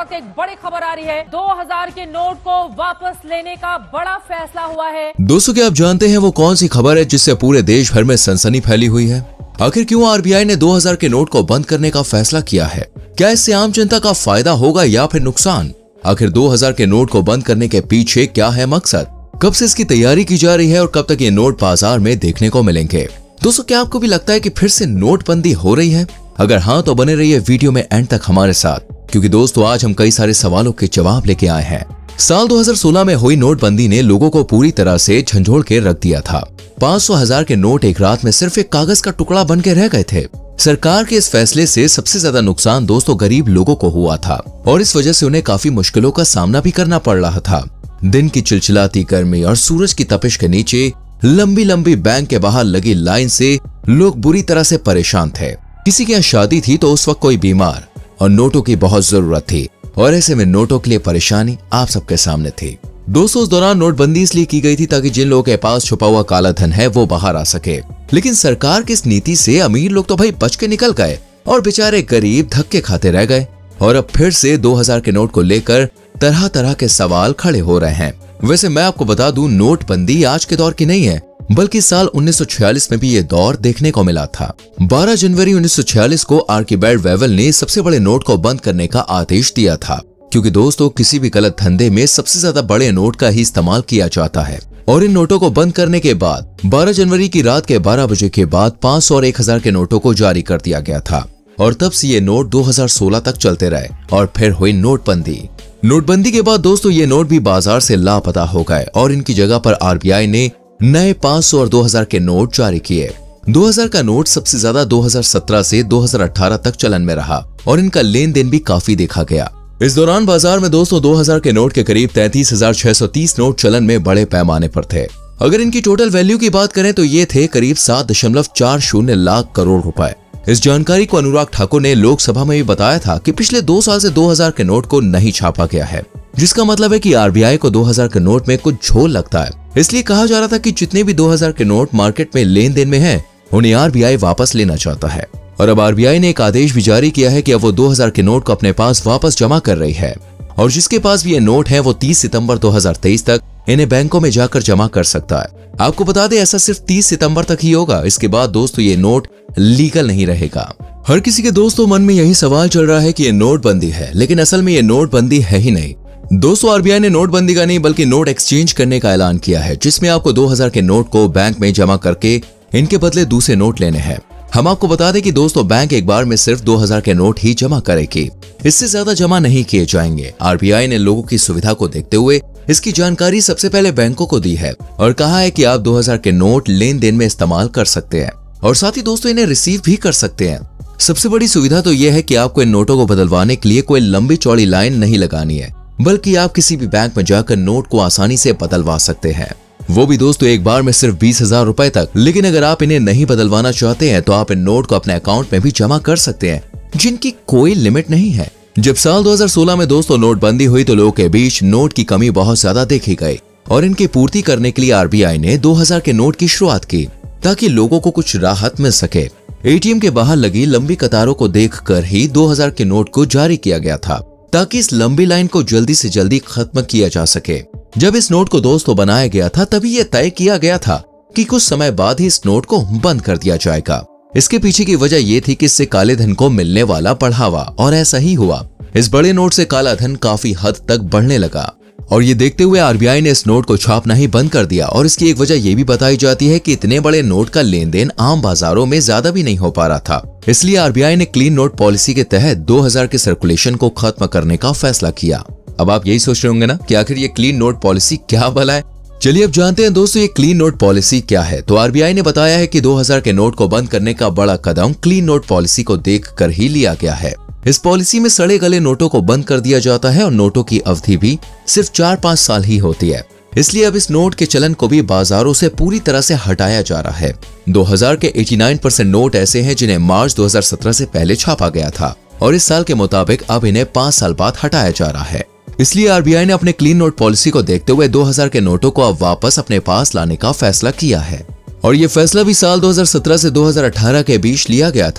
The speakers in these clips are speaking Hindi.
वक्त एक बड़ी खबर आ रही है। 2000 के नोट को वापस लेने का बड़ा फैसला हुआ है। दोस्तों, क्या आप जानते हैं वो कौन सी खबर है जिससे पूरे देश भर में सनसनी फैली हुई है? आखिर क्यों आरबीआई ने 2000 के नोट को बंद करने का फैसला किया है? क्या इससे आम जनता का फायदा होगा या फिर नुकसान? आखिर 2000 के नोट को बंद करने के पीछे क्या है मकसद? कब से इसकी तैयारी की जा रही है और कब तक ये नोट बाजार में देखने को मिलेंगे? दोस्तों, क्या आपको भी लगता है कि फिर से नोटबंदी हो रही है? अगर हाँ, तो बने रहिए वीडियो में एंड तक हमारे साथ, क्योंकि दोस्तों आज हम कई सारे सवालों के जवाब लेके आए हैं। साल 2016 में हुई नोटबंदी ने लोगों को पूरी तरह से झंझोड़ के रख दिया था। 500 हजार के नोट एक रात में सिर्फ एक कागज का टुकड़ा बन के रह गए थे। सरकार के इस फैसले से सबसे ज्यादा नुकसान दोस्तों गरीब लोगों को हुआ था और इस वजह से उन्हें काफी मुश्किलों का सामना भी करना पड़ रहा था। दिन की चिलचिलाती गर्मी और सूरज की तपिश के नीचे लंबी लंबी बैंक के बाहर लगी लाइन से लोग बुरी तरह से परेशान थे। किसी के यहाँ शादी थी तो उस वक्त कोई बीमार और नोटों की बहुत जरूरत थी और ऐसे में नोटों के लिए परेशानी आप सबके सामने थी। दोस्तों, उस दौरान नोटबंदी इसलिए की गई थी ताकि जिन लोगों के पास छुपा हुआ काला धन है वो बाहर आ सके। लेकिन सरकार की इस नीति से अमीर लोग तो भाई बच के निकल गए और बेचारे गरीब धक्के खाते रह गए। और अब फिर से 2000 के नोट को लेकर तरह तरह के सवाल खड़े हो रहे हैं। वैसे मैं आपको बता दूं, नोटबंदी आज के दौर की नहीं है, बल्कि साल 1946 में भी ये दौर देखने को मिला था। 12 जनवरी 1946 को आर्किबेल्ड वेवल ने सबसे बड़े नोट को बंद करने का आदेश दिया था, क्योंकि दोस्तों किसी भी गलत धंधे में सबसे ज्यादा बड़े नोट का ही इस्तेमाल किया जाता है। और इन नोटों को बंद करने के बाद 12 जनवरी की रात के 12 बजे के बाद 500 और 1000 के नोटों को जारी कर दिया गया था और तब से ये नोट 2016 तक चलते रहे और फिर हुई नोटबंदी। नोटबंदी के बाद दोस्तों ये नोट भी बाजार से लापता हो गए और इनकी जगह पर आरबीआई ने नए 500 और 2000 के नोट जारी किए। 2000 का नोट सबसे ज्यादा 2017 से 2018 तक चलन में रहा और इनका लेन देन भी काफी देखा गया। इस दौरान बाजार में दोस्तों 2000 के नोट के करीब 33,630 नोट चलन में बड़े पैमाने पर थे। अगर इनकी टोटल वैल्यू की बात करें तो ये थे करीब 7.40 लाख करोड़ रुपए। इस जानकारी को अनुराग ठाकुर ने लोकसभा में भी बताया था कि पिछले 2 साल से 2000 के नोट को नहीं छापा गया है, जिसका मतलब है कि आरबीआई को 2000 के नोट में कुछ झोल लगता है। इसलिए कहा जा रहा था कि जितने भी 2000 के नोट मार्केट में लेन देन में हैं, उन्हें आरबीआई वापस लेना चाहता है। और अब आरबीआई ने एक आदेश भी जारी किया है कि अब वो 2000 के नोट को अपने पास वापस जमा कर रही है और जिसके पास भी ये नोट है वो 30 सितंबर 2023 तक इन्हें बैंकों में जाकर जमा कर सकता है। आपको बता दें, ऐसा सिर्फ 30 सितंबर तक ही होगा। इसके बाद दोस्तों ये नोट लीगल नहीं रहेगा। हर किसी के दोस्तों मन में यही सवाल चल रहा है कि ये नोटबंदी है, लेकिन असल में ये नोटबंदी है ही नहीं। दोस्तों, आरबीआई ने नोटबंदी का नहीं बल्कि नोट एक्सचेंज करने का ऐलान किया है, जिसमें आपको 2000 के नोट को बैंक में जमा करके इनके बदले दूसरे नोट लेने हैं। हम आपको बता दें कि दोस्तों बैंक एक बार में सिर्फ 2000 के नोट ही जमा करेगी, इससे ज्यादा जमा नहीं किए जाएंगे। आरबीआई ने लोगों की सुविधा को देखते हुए इसकी जानकारी सबसे पहले बैंकों को दी है और कहा है कि आप 2000 के नोट लेन देन में इस्तेमाल कर सकते हैं और साथ ही दोस्तों इन्हें रिसीव भी कर सकते हैं। सबसे बड़ी सुविधा तो यह है कि आपको इन नोटों को बदलवाने के लिए कोई लंबी चौड़ी लाइन नहीं लगानी है, बल्कि आप किसी भी बैंक में जाकर नोट को आसानी से बदलवा सकते हैं, वो भी दोस्तों एक बार में सिर्फ 20,000 रुपए तक। लेकिन अगर आप इन्हें नहीं बदलवाना चाहते हैं तो आप इन नोट को अपने अकाउंट में भी जमा कर सकते हैं, जिनकी कोई लिमिट नहीं है। जब साल 2016 में दोस्तों नोटबंदी हुई तो लोगों के बीच नोट की कमी बहुत ज्यादा देखी गई और इनकी पूर्ति करने के लिए आरबीआई ने 2000 के नोट की शुरुआत की ताकि लोगों को कुछ राहत मिल सके। एटीएम के बाहर लगी लंबी कतारों को देखकर ही 2000 के नोट को जारी किया गया था ताकि इस लंबी लाइन को जल्दी से जल्दी खत्म किया जा सके। जब इस नोट को दोस्तों बनाया गया था तभी यह तय किया गया था कि कुछ समय बाद ही इस नोट को बंद कर दिया जाएगा। इसके पीछे की वजह यह थी कि इससे काले धन को मिलने वाला बढ़ावा, और ऐसा ही हुआ। इस बड़े नोट से काला धन काफी हद तक बढ़ने लगा और ये देखते हुए आरबीआई ने इस नोट को छापना ही बंद कर दिया। और इसकी एक वजह यह भी बताई जाती है कि इतने बड़े नोट का लेन देन आम बाजारों में ज्यादा भी नहीं हो पा रहा था। इसलिए आरबीआई ने क्लीन नोट पॉलिसी के तहत 2000 के सर्कुलेशन को खत्म करने का फैसला किया। अब आप यही सोच रहे होंगे ना कि आखिर ये क्लीन नोट पॉलिसी क्या भला है। चलिए अब जानते हैं दोस्तों ये क्लीन नोट पॉलिसी क्या है। तो आरबीआई ने बताया है कि 2000 के नोट को बंद करने का बड़ा कदम क्लीन नोट पॉलिसी को देखकर ही लिया गया है। इस पॉलिसी में सड़े गले नोटों को बंद कर दिया जाता है और नोटों की अवधि भी सिर्फ 4-5 साल ही होती है। इसलिए अब इस नोट के चलन को भी बाजारों से पूरी तरह से हटाया जा रहा है। 2000 के 89% नोट ऐसे हैं जिन्हें मार्च 2017 से पहले छापा गया था और इस साल के मुताबिक अब इन्हें 5 साल बाद हटाया जा रहा है। इसलिए आरबीआई ने अपने क्लीन नोट पॉलिसी को देखते हुए 2000 के नोटों को अब वापस अपने पास लाने का फैसला किया है और ये फैसला भी साल 2017 से 2018 के बीच लिया गया था।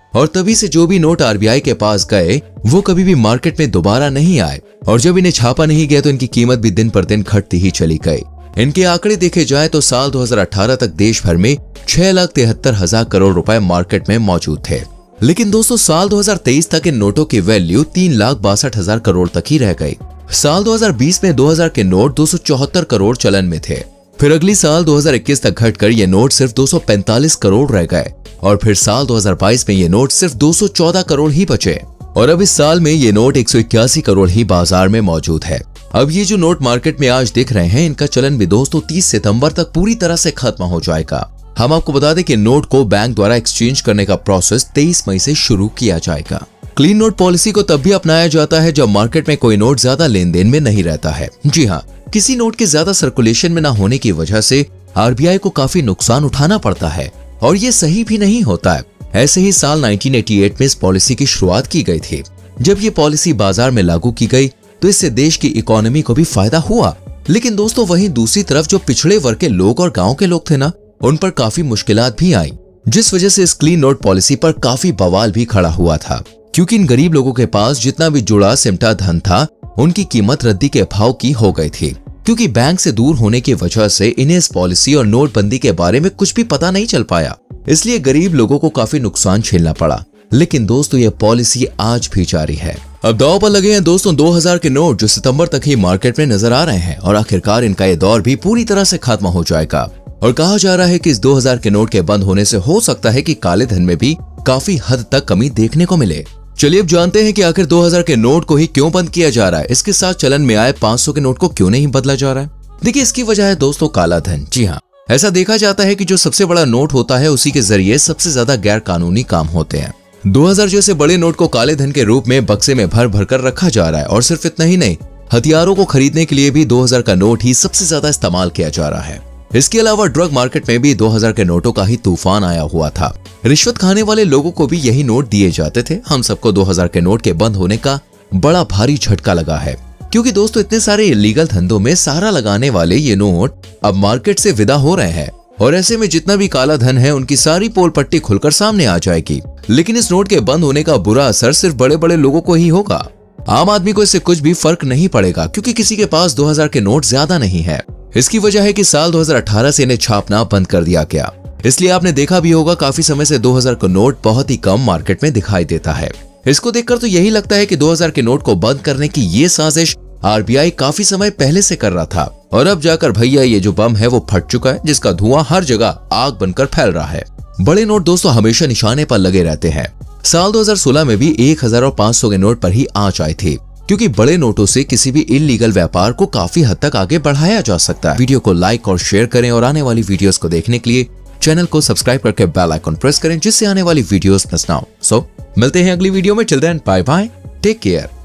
और तभी से जो भी नोट आरबीआई के पास गए वो कभी भी मार्केट में दोबारा नहीं आए, और जब इन्हें छापा नहीं गया तो इनकी कीमत भी दिन पर दिन घटती ही चली गई। इनके आंकड़े देखे जाए तो साल 2018 तक देश भर में 6,73,000 करोड़ रुपए मार्केट में मौजूद थे, लेकिन दोस्तों साल 2023 तक इन नोटों की वैल्यू 3,62,000 करोड़ तक ही रह गई। साल 2020 में 2000 के नोट 274 करोड़ चलन में थे, फिर अगली साल 2021 तक घटकर ये नोट सिर्फ 245 करोड़ रह गए, और फिर साल 2022 में ये नोट सिर्फ 214 करोड़ ही बचे, और अब इस साल में ये नोट 181 करोड़ ही बाजार में मौजूद है। अब ये जो नोट मार्केट में आज दिख रहे हैं, इनका चलन भी दोस्तों 30 सितंबर तक पूरी तरह से खत्म हो जाएगा। हम आपको बता दें कि नोट को बैंक द्वारा एक्सचेंज करने का प्रोसेस 23 मई से शुरू किया जाएगा। क्लीन नोट पॉलिसी को तब भी अपनाया जाता है जब मार्केट में कोई नोट ज्यादा लेन देन में नहीं रहता है। जी हाँ, किसी नोट के ज्यादा सर्कुलेशन में न होने की वजह से आरबीआई को काफी नुकसान उठाना पड़ता है, और ये सही भी नहीं होता है। ऐसे ही साल 1988 में इस पॉलिसी की शुरुआत की गई थी। जब ये पॉलिसी बाजार में लागू की गई तो इससे देश की इकोनॉमी को भी फायदा हुआ, लेकिन दोस्तों वहीं दूसरी तरफ जो पिछड़े वर्ग के लोग और गांव के लोग थे ना, उन पर काफी मुश्किलात भी आई, जिस वजह से इस क्लीन नोट पॉलिसी पर काफी बवाल भी खड़ा हुआ था, क्योंकि इन गरीब लोगों के पास जितना भी जुड़ा सिमटा धन था उनकी कीमत रद्दी के भाव की हो गई थी, क्योंकि बैंक से दूर होने की वजह से इन्हें इस पॉलिसी और नोटबंदी के बारे में कुछ भी पता नहीं चल पाया, इसलिए गरीब लोगों को काफी नुकसान झेलना पड़ा। लेकिन दोस्तों ये पॉलिसी आज भी जारी है। अब दांव पर लगे हैं दोस्तों 2000 के नोट जो सितंबर तक ही मार्केट में नजर आ रहे हैं, और आखिरकार इनका ये दौर भी पूरी तरह से खत्म हो जाएगा, और कहा जा रहा है कि इस 2000 के नोट के बंद होने से हो सकता है कि काले धन में भी काफी हद तक कमी देखने को मिले। चलिए अब जानते हैं कि आखिर 2000 के नोट को ही क्यों बंद किया जा रहा है, इसके साथ चलन में आए 500 के नोट को क्यों नहीं बदला जा रहा है। देखिए इसकी वजह है दोस्तों काला धन। जी हाँ, ऐसा देखा जाता है कि जो सबसे बड़ा नोट होता है उसी के जरिए सबसे ज्यादा गैर कानूनी काम होते हैं। 2000 जैसे बड़े नोट को काले धन के रूप में बक्से में भर भर कर रखा जा रहा है, और सिर्फ इतना ही नहीं, हथियारों को खरीदने के लिए भी 2000 का नोट ही सबसे ज्यादा इस्तेमाल किया जा रहा है। इसके अलावा ड्रग मार्केट में भी 2000 के नोटों का ही तूफान आया हुआ था। रिश्वत खाने वाले लोगों को भी यही नोट दिए जाते थे। हम सबको 2000 के नोट के बंद होने का बड़ा भारी झटका लगा है, क्योंकि दोस्तों इतने सारे इलीगल धंधों में सहारा लगाने वाले ये नोट अब मार्केट से विदा हो रहे हैं, और ऐसे में जितना भी काला धन है उनकी सारी पोल पट्टी खुलकर सामने आ जाएगी। लेकिन इस नोट के बंद होने का बुरा असर सिर्फ बड़े बड़े लोगों को ही होगा। आम आदमी को इससे कुछ भी फर्क नहीं पड़ेगा, क्योंकि किसी के पास 2000 के नोट ज्यादा नहीं है। इसकी वजह है कि साल 2018 से इन्हें छापना बंद कर दिया गया, इसलिए आपने देखा भी होगा काफी समय से 2000 का नोट बहुत ही कम मार्केट में दिखाई देता है। इसको देखकर तो यही लगता है कि 2000 के नोट को बंद करने की ये साजिश आरबीआई काफी समय पहले से कर रहा था, और अब जाकर भैया ये जो बम है वो फट चुका है, जिसका धुआं हर जगह आग बनकर फैल रहा है। बड़े नोट दोस्तों हमेशा निशाने पर लगे रहते हैं। साल 2016 में भी 1000 और 500 के नोट पर ही आंच आई थी, क्योंकि बड़े नोटों से किसी भी इल्लीगल व्यापार को काफी हद तक आगे बढ़ाया जा सकता है। वीडियो को लाइक और शेयर करें, और आने वाली वीडियोस को देखने के लिए चैनल को सब्सक्राइब करके बेल आइकन प्रेस करें, जिससे आने वाली वीडियोस मिस ना हो। सो मिलते हैं अगली वीडियो में। Till then bye bye, take care.